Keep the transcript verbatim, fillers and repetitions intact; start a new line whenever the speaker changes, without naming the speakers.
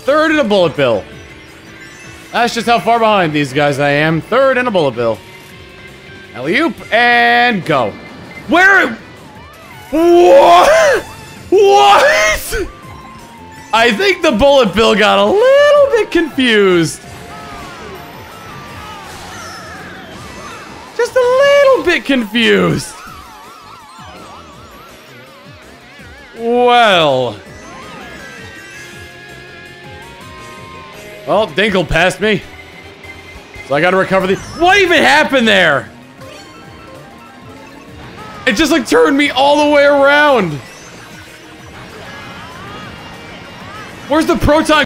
Third in a bullet bill. That's just how far behind these guys I am. Third in a bullet bill. Alley-oop and go. Where? What? What? I think the bullet bill got a little bit confused. Just a little bit confused. Well. Well, Dinkle passed me. So I gotta recover the- What even happened there? It just like turned me all the way around. Where's the proton?